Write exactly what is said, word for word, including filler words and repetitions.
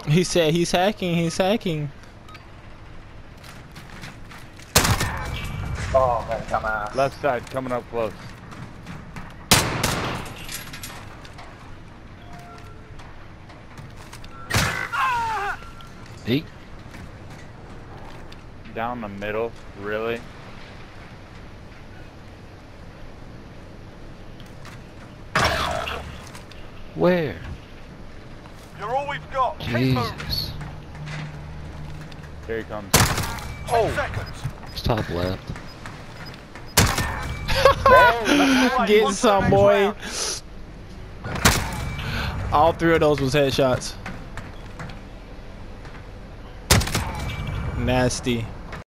He said he's hacking, he's hacking. Oh man, come on. Left side, coming up close. Eight. Down the middle, really? Where? You're all we've got. Keep moving. Jesus. Here he comes. Ten seconds. It's top left. Getting some, boy. All three of those was headshots. Nasty.